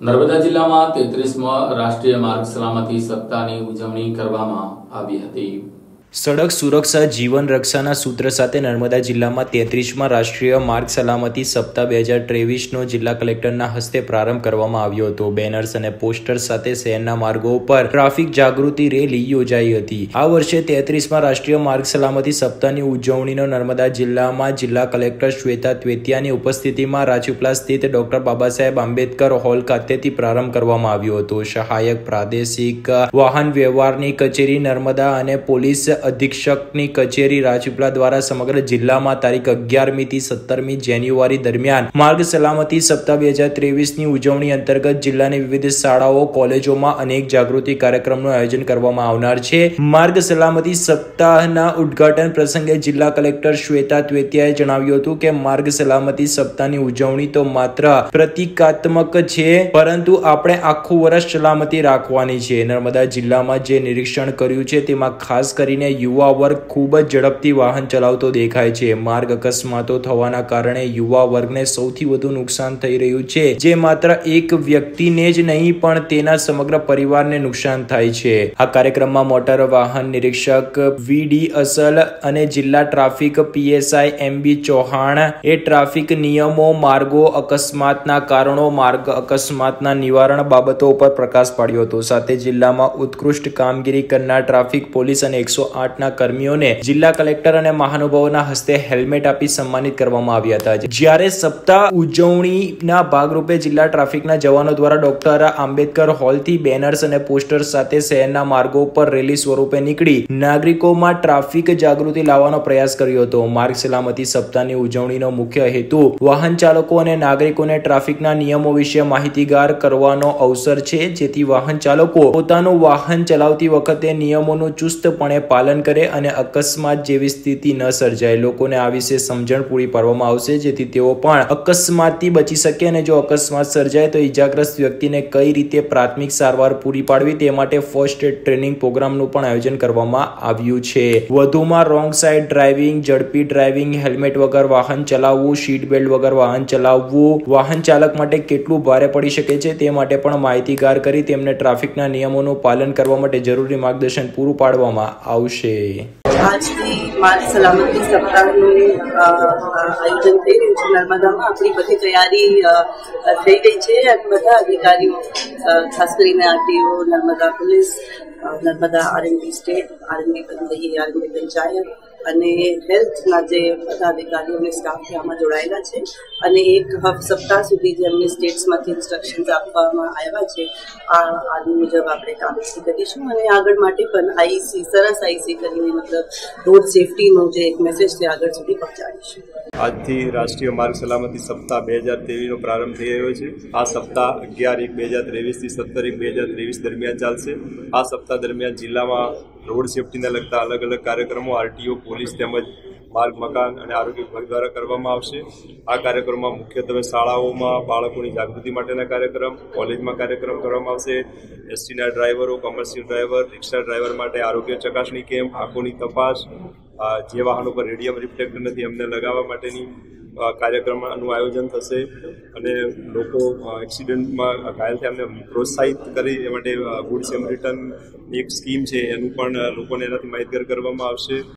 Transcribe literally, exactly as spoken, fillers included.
નર્મદા જિલ્લામાં તેત્રીસમાં રાષ્ટ્રીય માર્ગ સલામતી સપ્તાહની ઉજવણી કરવામાં આવી હતી। સડક સુરક્ષા જીવન રક્ષાના સૂત્ર સાથે નર્મદા જિલ્લામાં તેત્રીસમાં રાષ્ટ્રીય માર્ગ સલામતી સપ્તાહ બે હજાર ત્રેવીસનો જિલ્લા કલેક્ટરના હસ્તે પ્રારંભ કરવામાં આવ્યો હતો। બેનર્સ અને પોસ્ટર સાથે શહેરના માર્ગો પર ટ્રાફિક જાગૃતિ રેલી યોજાઈ હતી। આ વર્ષે તેત્રીસમાં રાષ્ટ્રીય માર્ગ સલામતી સપ્તાહની ઉજવણીનો નર્મદા જિલ્લામાં જિલ્લા કલેક્ટર શ્વેતા ત્વેતિયાની ઉપસ્થિતિમાં રાજપીપળા સ્થિત ડોક્ટર બાબા સાહેબ આંબેડકર હોલ ખાતેથી પ્રારંભ કરવામાં આવ્યો હતો। સહાયક પ્રાદેશિક વાહન વ્યવહારની કચેરી નર્મદા અને પોલીસ અધિક્ષકની કચેરી રાજપીપળા દ્વારા સમગ્ર જિલ્લામાં તારીખ અગિયારમી થી સત્તરમી જાન્યુઆરી દરમિયાન માર્ગ સલામતી સપ્તાહ બે હજાર ત્રેવીસ ની ઉજવણી અંતર્ગત જિલ્લાની વિવિધ શાળાઓ કોલેજોમાં અનેક જાગૃતિ કાર્યક્રમનું આયોજન કરવામાં આવનાર છે। માર્ગ સલામતી સપ્તાહના ઉદ્ઘાટન પ્રસંગે જિલ્લા કલેક્ટર શ્વેતા ત્વેતિયાએ જણાવ્યું હતું કે માર્ગ સલામતી સપ્તાહની ઉજવણી તો માત્ર પ્રતિકાત્મક છે, પરંતુ આપણે આખું વર્ષ સલામતી રાખવાની છે। નર્મદા જિલ્લામાં જે નિરીક્ષણ કર્યું છે તેમાં ખાસ કરીને યુવા વર્ગ ખૂબ જ ઝડપથી વાહન ચલાવતો દેખાય છે। માર્ગ અકસ્માતો થવાના કારણે યુવા વર્ગને સૌથી વધુ નુકસાન થઈ રહ્યું છે, જે માત્ર એક વ્યક્તિને જ નહીં પણ તેના સમગ્ર પરિવારને નુકસાન થાય છે। આ કાર્યક્રમમાં મોટર વાહન નિરીક્ષક વી ડી અસલ અને જિલ્લા traffic PSI M B Chauhan એ ટ્રાફિક નિયમો, માર્ગો, અકસ્માતના કારણો, માર્ગ અકસ્માતના નિવારણ બાબતો ઉપર પ્રકાશ પાડ્યો હતો। સાથે જિલ્લામાં ઉત્કૃષ્ટ કામગીરી કરનાર ટ્રાફિક પોલીસ અને એકસો આઠ ના કર્મીઓને જિલ્લા કલેક્ટર અને મહાનુભાવોના હસ્તે હેલ્મેટ આપી સન્માનિત કરવામાં આવ્યા હતા। જ્યારે સપ્તાહ ઉજવણીના ભાગરૂપે જિલ્લા ટ્રાફિકના જવાનો દ્વારા ડોક્ટર આંબેડકર હોલથી બેનર્સ અને પોસ્ટર સાથે શહેરના માર્ગો પર રેલી સ્વરૂપે નીકળી નાગરિકોમાં ટ્રાફિક જાગૃતિ લાવવાનો પ્રયાસ કર્યો હતો। માર્ગ સલામતી સપ્તાહની ઉજવણીનો મુખ્ય હેતુ વાહન ચાલકો અને નાગરિકોને ટ્રાફિકના નિયમો વિશે માહિતીગાર કરવાનો અવસર છે, જેથી વાહન ચાલકો પોતાનું વાહન ચલાવતી વખતે નિયમોનું ચુસ્તપણે પાલન કરે અને અકસ્માત જેવી સ્થિતિ ન સર્જાય। લોકોને આ વિશે સમજણ પૂરી પાડવામાં આવશે, જેથી તેઓ પણ અકસ્માતથી બચી શકે અને જો અકસ્માત સર્જાય તો ઈજાગ્રસ્ત વ્યક્તિને કઈ રીતે પ્રાથમિક સારવાર પૂરી પાડવી તે માટે ફર્સ્ટ એડ ટ્રેનિંગ પ્રોગ્રામનું પણ આયોજન કરવામાં આવ્યું છે। વધુમાં રોંગ સાઇડ ડ્રાઇવિંગ, ઝડપી ડ્રાઇવિંગ, હેલ્મેટ વગર વાહન ચલાવવું, સીટ બેલ્ટ વગર વાહન ચલાવવું વાહન ચાલક માટે કેટલું ભારે પડી શકે છે તે માટે પણ માહિતીગાર કરી તેમને ટ્રાફિકના નિયમોનું પાલન કરવા માટે જરૂરી માર્ગદર્શન પૂરું પાડવામાં આવશે। आज की मार्ग सलामती सप्ताह आयोजन थी रही है। नर्मदा में अपनी बड़ी तैयारी थी गई है। बधा अधिकारी खास कर RTO, Narmada police, Narmada RNB state, RNB बंदही, आरएनबी पंचायत અને હેલ્થના જે બધા અધિકારીઓ અને સ્ટાફ છે આમાં જોડાયેલા છે અને એક સપ્તાહ સુધી જે અમને સ્ટેટ્સમાંથી ઇન્સ્ટ્રક્શન્સ આપવામાં આવ્યા છે આ આદિ મુજબ આપણે કામ કરીશું અને આગળ માટે પણ આઈસી સરસ આઈસી કરીને મતલબ રોડ સેફટીનો જે એક મેસેજ છે આગળ સુધી પહોંચાડીશું। આજથી રાષ્ટ્રીય માર્ગ સલામતી સપ્તાહ બે હજાર ત્રેવીસનો પ્રારંભ થઈ રહ્યો છે। આ સપ્તાહ અગિયાર એક બે હજાર ત્રેવીસથી સત્તર એક બે હજાર ત્રેવીસ દરમિયાન ચાલશે। આ સપ્તાહ દરમિયાન જિલ્લામાં રોડ સેફટીને લગતા અલગ અલગ કાર્યક્રમો આરટીઓ, પોલીસ તેમજ માર્ગ, મકાન અને આરોગ્ય વિભાગ દ્વારા કરવામાં આવશે। આ કાર્યક્રમમાં મુખ્યત્વે શાળાઓમાં બાળકોની જાગૃતિ માટેના કાર્યક્રમ, કોલેજમાં કાર્યક્રમ કરવામાં આવશે। એસટીના ડ્રાઈવરો, કોમર્શિયલ ડ્રાઈવર, રિક્ષા ડ્રાઈવર માટે આરોગ્ય ચકાસણી કેમ્પ, આંખોની તપાસ, જે વાહનો પર રેડિયમ રિફ્લેક્ટર નથી એમને લગાવવા માટેની કાર્યક્રમનું આયોજન થશે અને લોકો એક્સિડન્ટમાં ઘાયલ થયા એમને પ્રોત્સાહિત કરી એ માટે ગુડ સેમરિટન એક સ્કીમ છે એનું પણ લોકોને એનાથી માહિતગાર કરવામાં આવશે।